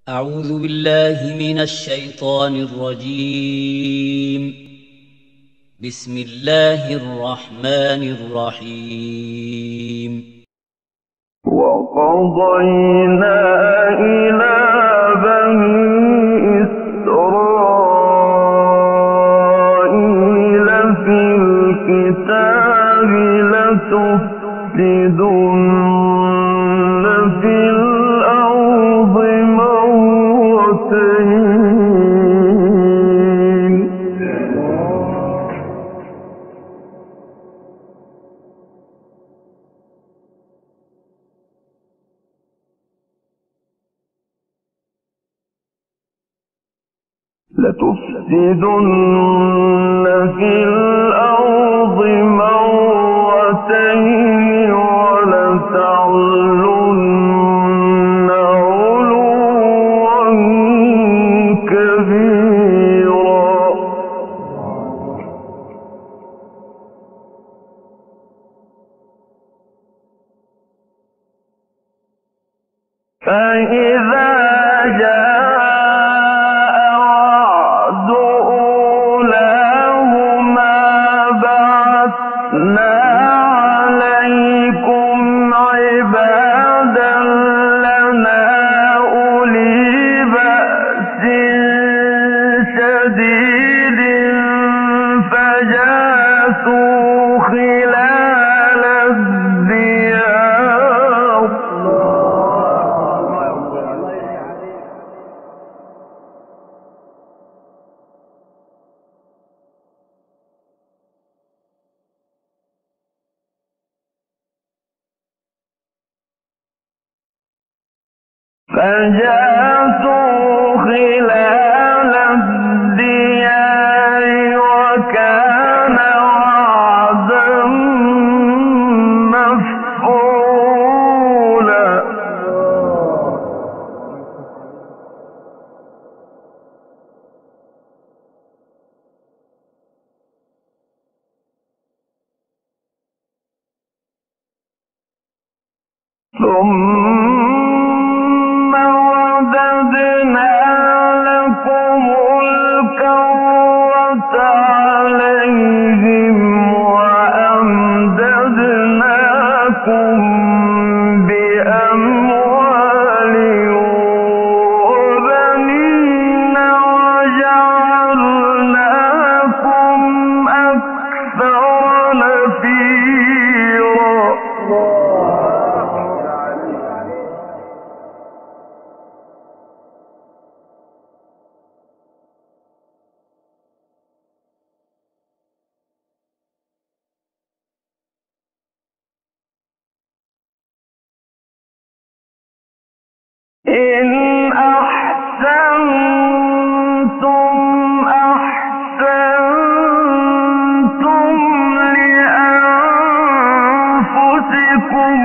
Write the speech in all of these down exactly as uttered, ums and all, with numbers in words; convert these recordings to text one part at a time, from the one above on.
أعوذ بالله من الشيطان الرجيم. بسم الله الرحمن الرحيم. وقضينا إلى بني إسرائيل في الكتاب لتفسدن في الأرض مرتين لتفسدن في الأرض مرتين ولتعلن علوا كبيرا. فإذا جاء وعد أولاهما بعثنا عليكم عبادا لنا أولي بأس شديد فجاسوا خلال الديار. فجاسوا خلال الديار وكان وعدا مفعولا. ثم رددنا لكم الكرة عليهم وأمددناكم بأموال وبنين وجعلناكم أكثر نفيرا. إن أحسنتم أحسنتم لأنفسكم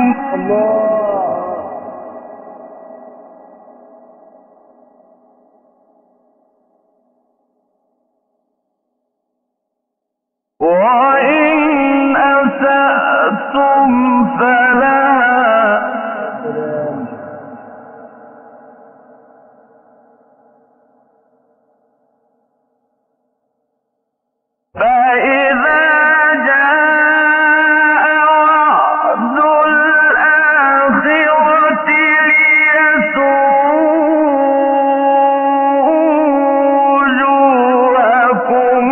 وإن أسأتم فلها. فإذا جاء وعد الآخرة ليسوءوا وجوهكم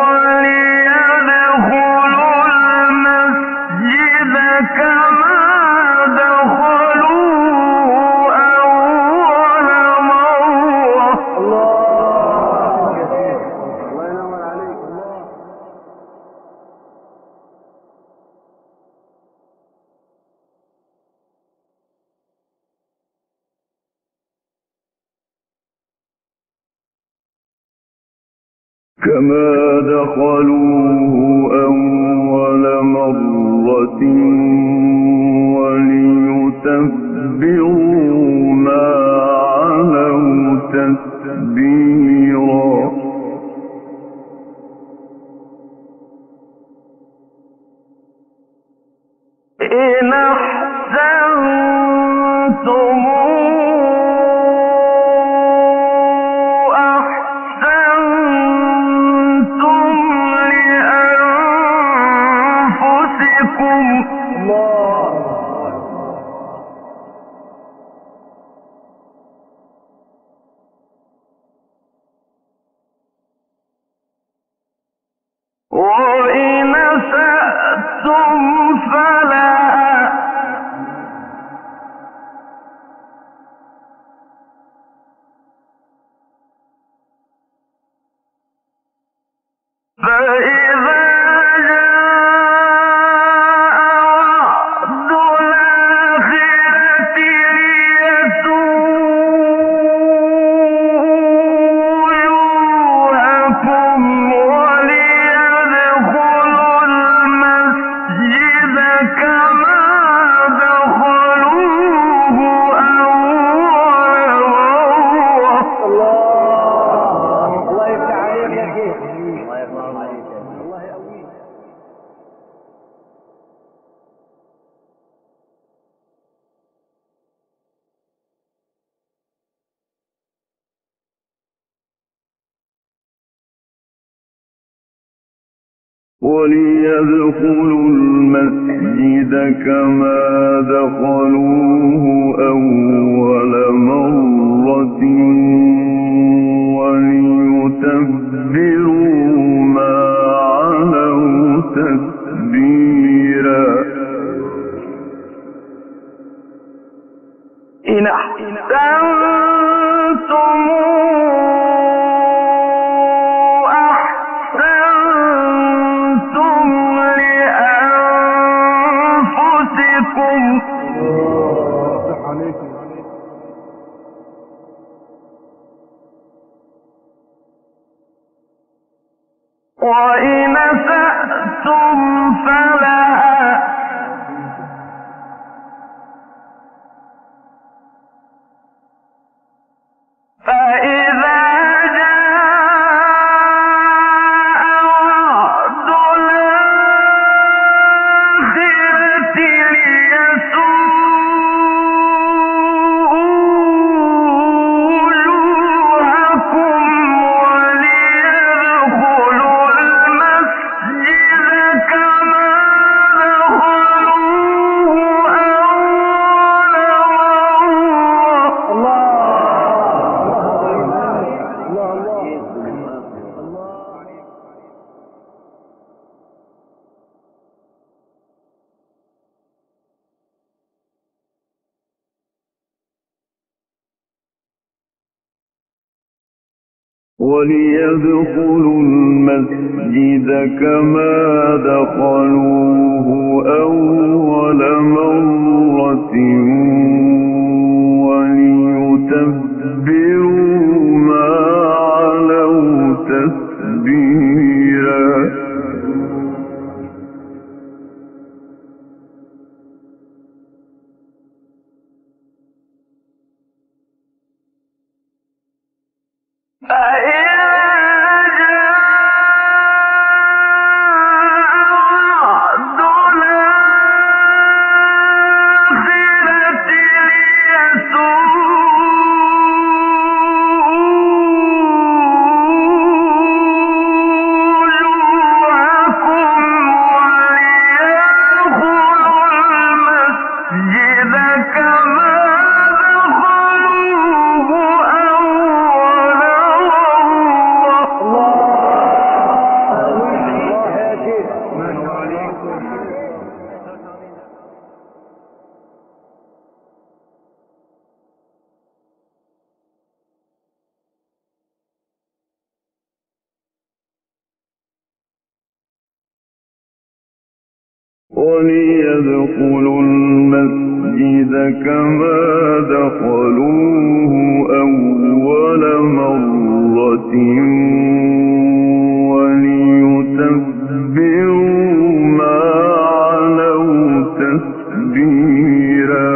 وليدخلوا المسجد كما دخلوه أول مرة. كما دخلوه أول مرة وليتبروا ما علوا تتبيرا. إن أحسنتم وليدخلوا المسجد كما دخلوه أول مرة وليتبروا ما علوا تتبيرا إن أحسنتم وإن أسأتم فلها فإذا جاء وعد الآخرة ليسوءوا وجوهكم وليدخلوا المسجد كما دخلوه أول وليدخلوا المسجد كما دخلوه أول مرة وليتبروا ما علوا تتبيرا وليدخلوا المسجد كما دخلوه أول مرة وليتبروا ما علوا تتبيرا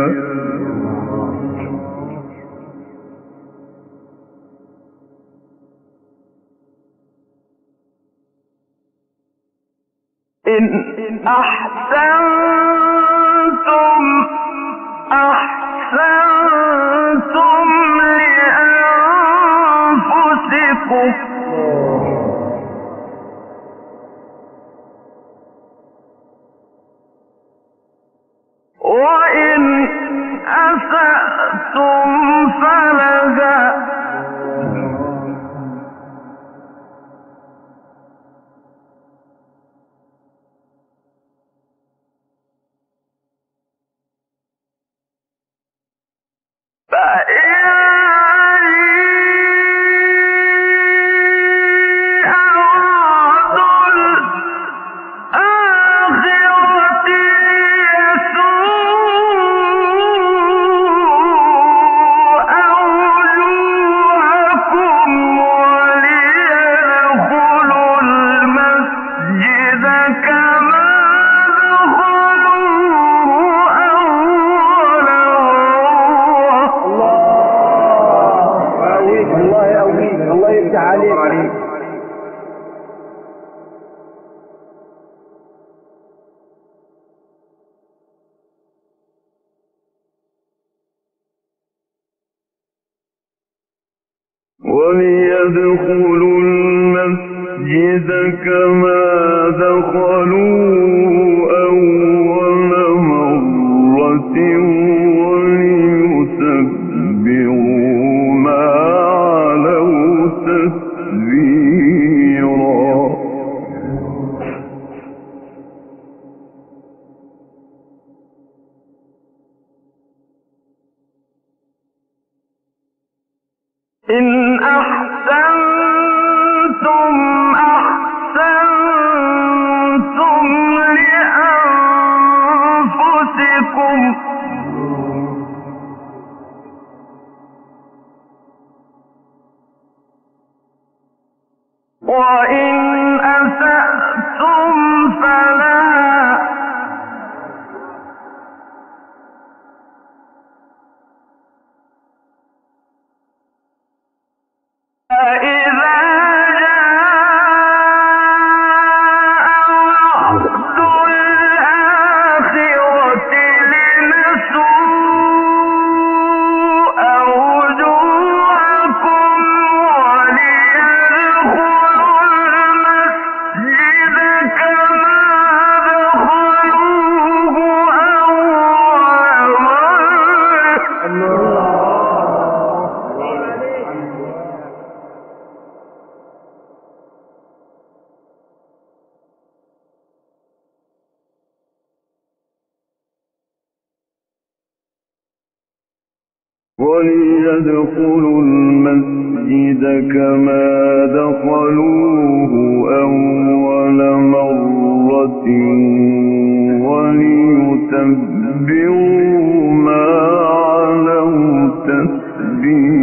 إن أحسنتم أحسنتم لأنفسكم وإن أسأتم فلها وليدخلوا المسجد كما دخلوا إن أحسنتم أحسنتم لأنفسكم وإن أسأتم فلها فإذا جاء وعد الآخرة لنسوء وجوهكم وليدخلوا المسجد كما دخلوه أول مرة. وليدخلوا المسجد كما دخلوه أول مرة وليتبروا ما علوا تتبيرا.